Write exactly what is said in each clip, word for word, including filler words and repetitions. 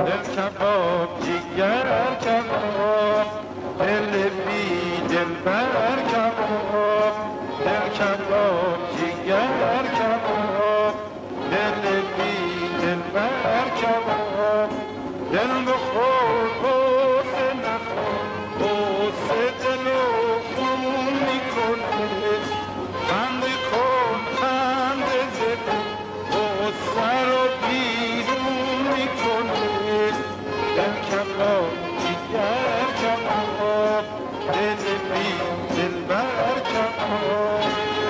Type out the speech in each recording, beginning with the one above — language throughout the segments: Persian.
دل کباب جگر کباب دل بی دل بر کباب دل کباب جگر کباب دل بی دل بر کباب دل بخور بوسه نخور بوسه دل و خون میکنه خند کن خند زده بوسه رو بیرون میکنه دل کباب جگر کباب دل بی دل بر کباب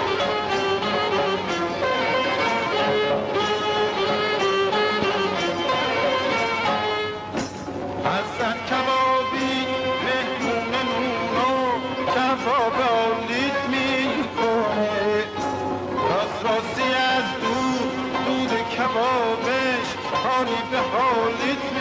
حسن کبابی مهمون نونو کباب آلیت میکنه راست راستی از دور دود کبابش حالی به حالیت